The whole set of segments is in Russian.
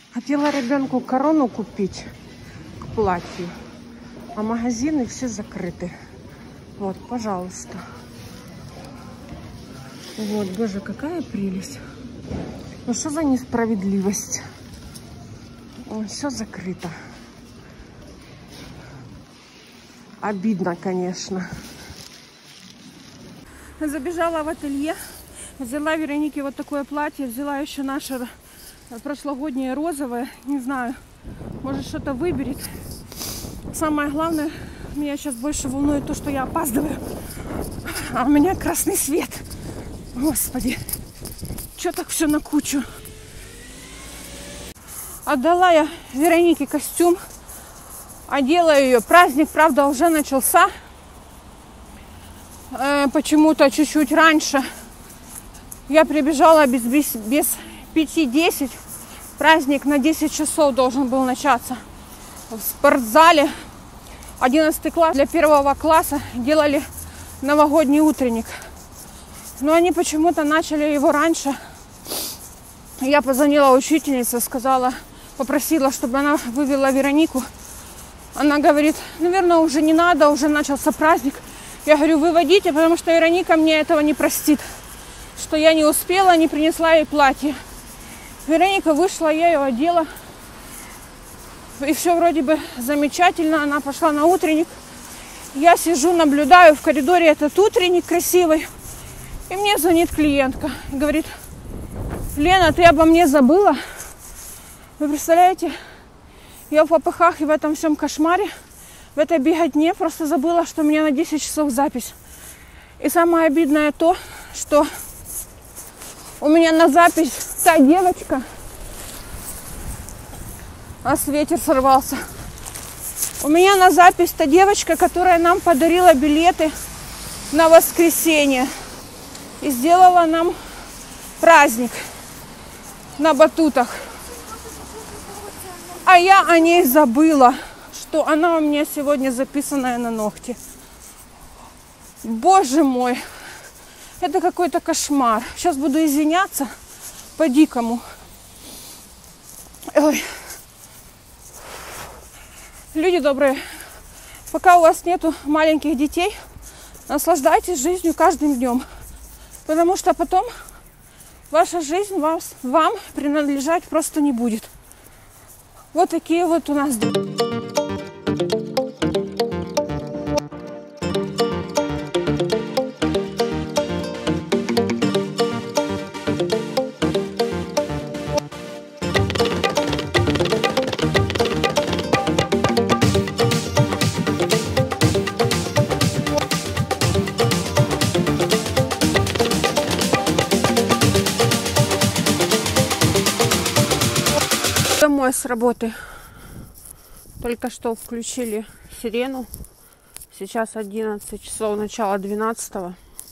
Хотела ребенку корону купить к платью, а магазины все закрыты. Вот, пожалуйста. Вот, боже, какая прелесть. Ну что за несправедливость? Все закрыто. Обидно, конечно. Забежала в ателье, взяла Веронике вот такое платье, взяла еще наше прошлогоднее розовое. Не знаю, может что-то выберет. Самое главное, меня сейчас больше волнует то, что я опаздываю. А у меня красный свет. Господи, что так все на кучу? Отдала я Веронике костюм, одела ее. Праздник, правда, уже начался. Почему-то чуть-чуть раньше. Я прибежала без 5:10. Праздник на 10 часов должен был начаться. В спортзале 11 класс для 1 класса делали новогодний утренник. Но они почему-то начали его раньше. Я позвонила учительнице, попросила, чтобы она вывела Веронику. Она говорит, наверное, уже не надо, уже начался праздник. Я говорю, выводите, потому что Вероника мне этого не простит. Что я не успела, не принесла ей платье. Вероника вышла, я ее одела. И все вроде бы замечательно. Она пошла на утренник. Я сижу, наблюдаю в коридоре этот утренник красивый. И мне звонит клиентка. И говорит, Лена, ты обо мне забыла? Вы представляете, я в попыхах и в этом всем кошмаре, в этой беготне просто забыла, что у меня на 10 часов запись. И самое обидное то, что у меня на запись та девочка, ветер сорвался. У меня на запись та девочка, которая нам подарила билеты на воскресенье и сделала нам праздник на батутах. А я о ней забыла, что она у меня сегодня записанная на ногти. Боже мой, это какой-то кошмар. Сейчас буду извиняться по-дикому. Ой. Люди добрые, пока у вас нету маленьких детей, наслаждайтесь жизнью каждым днем. Потому что потом ваша жизнь вам принадлежать просто не будет. Вот такие вот у нас дела. Домой с работы. Только что включили сирену. Сейчас 11 часов, начало 12.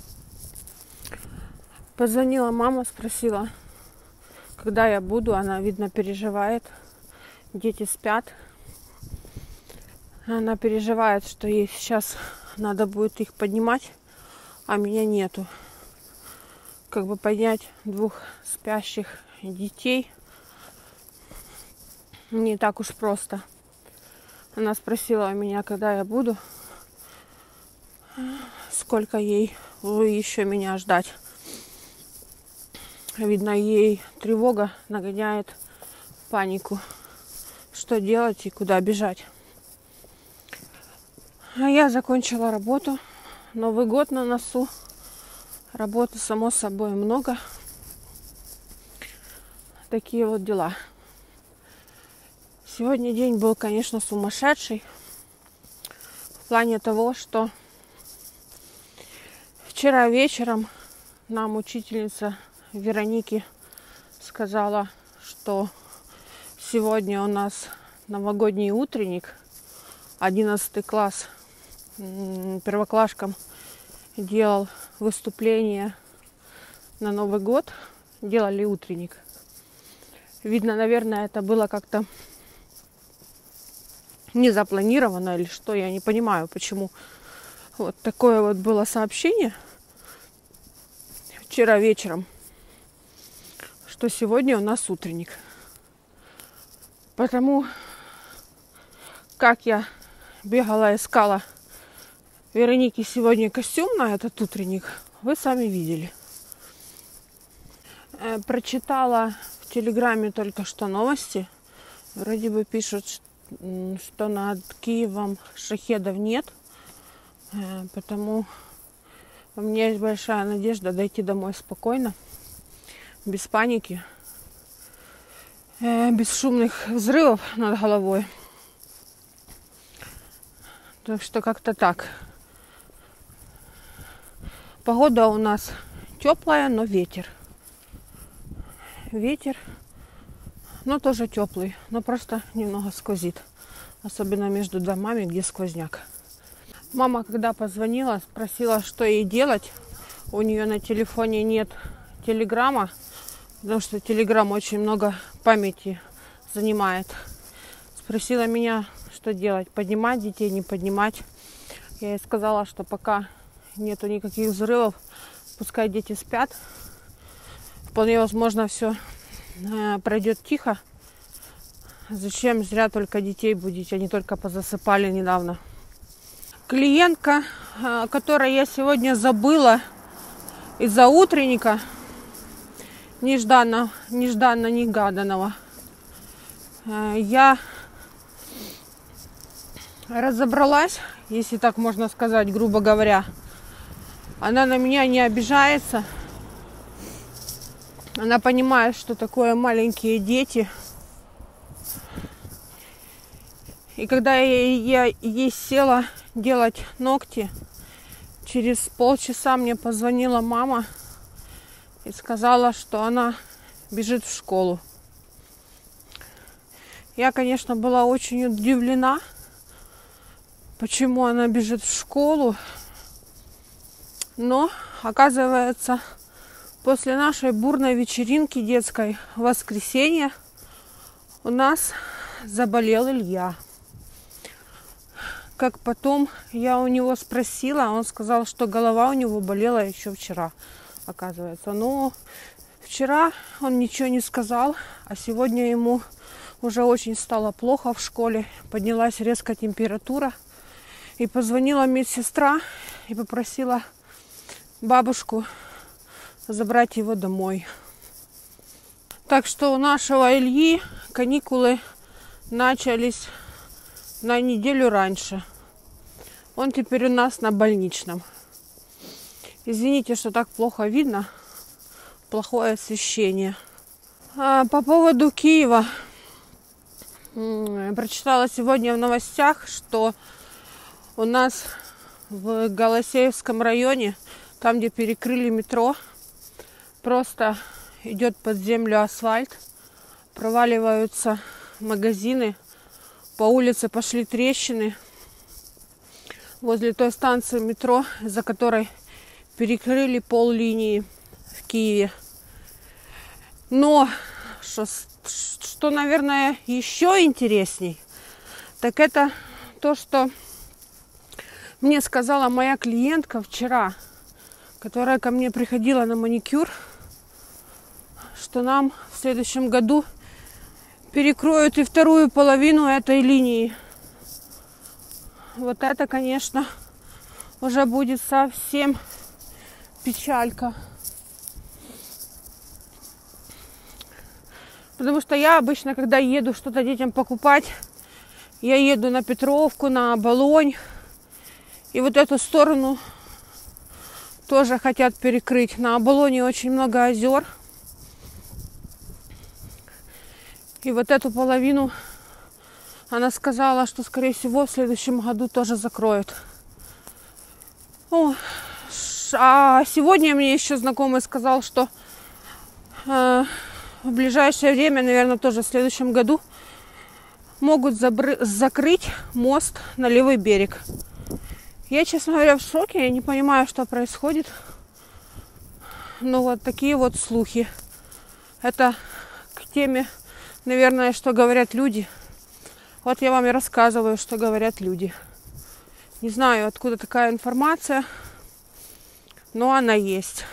Позвонила мама, спросила, когда я буду. Она, видно, переживает. Дети спят. Она переживает, что ей сейчас надо будет их поднимать, а меня нету. Как бы поднять 2 спящих детей не так уж просто. Она спросила у меня, когда я буду, сколько ей еще меня ждать. Видно, ей тревога нагоняет панику. Что делать и куда бежать. А я закончила работу. Новый год на носу. Работы, само собой, много. Такие вот дела. Сегодня день был, конечно, сумасшедший. В плане того, что вчера вечером нам учительница Вероники сказала, что сегодня у нас новогодний утренник. 11 класс первоклашкам делал выступление на Новый год. Делали утренник. Видно, наверное, это было как-то не запланировано или что, я не понимаю, почему вот такое вот было сообщение вчера вечером, что сегодня у нас утренник. Потому как я бегала, искала Веронике сегодня костюм на этот утренник, вы сами видели. Прочитала в Телеграме только что новости. Вроде бы пишут, что над Киевом шахедов нет. Потому у меня есть большая надежда дойти домой спокойно, без паники, без шумных взрывов над головой. Так что как-то так. Погода у нас теплая, но ветер. Ветер, но тоже теплый, но просто немного сквозит. Особенно между домами, где сквозняк. Мама, когда позвонила, спросила, что ей делать. У нее на телефоне нет телеграмма, потому что телеграм очень много памяти занимает. Спросила меня, что делать, поднимать детей, не поднимать. Я ей сказала, что пока нету никаких взрывов, пускай дети спят. Вполне возможно, все пройдет тихо. Зачем зря только детей будить, они только позасыпали недавно. Клиентка, которой я сегодня забыла из-за утренника, нежданно-негаданного, я разобралась, если так можно сказать, грубо говоря. Она на меня не обижается. Она понимает, что такое маленькие дети. И когда я ей села делать ногти, через полчаса мне позвонила мама и сказала, что она бежит в школу. Я, конечно, была очень удивлена, почему она бежит в школу. Но, оказывается, после нашей бурной вечеринки детской в воскресенье у нас заболел Илья. Как потом я у него спросила, он сказал, что голова у него болела еще вчера, оказывается. Но вчера он ничего не сказал, а сегодня ему уже очень стало плохо в школе. Поднялась резко температура. И позвонила медсестра и попросила бабушку забрать его домой. Так что у нашего Ильи каникулы начались на неделю раньше. Он теперь у нас на больничном. Извините, что так плохо видно. Плохое освещение. По поводу Киева. Прочитала сегодня в новостях, что у нас в Голосеевском районе, там, где перекрыли метро, просто идет под землю асфальт, проваливаются магазины, по улице пошли трещины. Возле той станции метро, за которой перекрыли пол-линии в Киеве. Но, что, наверное, еще интересней, так это то, что мне сказала моя клиентка вчера, которая ко мне приходила на маникюр, что нам в следующем году перекроют и вторую половину этой линии. Вот это, конечно, уже будет совсем печалька. Потому что я обычно, когда еду что-то детям покупать, я еду на Петровку, на Оболонь. И вот эту сторону тоже хотят перекрыть. На Оболоне очень много озер. И вот эту половину она сказала, что, скорее всего, в следующем году тоже закроют. А сегодня мне еще знакомый сказал, что в ближайшее время, наверное, тоже в следующем году могут закрыть мост на левый берег. Я, честно говоря, в шоке. Я не понимаю, что происходит. Но вот такие вот слухи. Это к теме, наверное, что говорят люди. Вот я вам и рассказываю, что говорят люди. Не знаю, откуда такая информация, но она есть.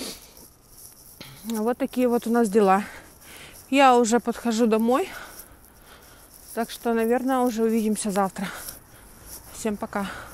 Вот такие вот у нас дела. Я уже подхожу домой. Так что, наверное, уже увидимся завтра. Всем пока.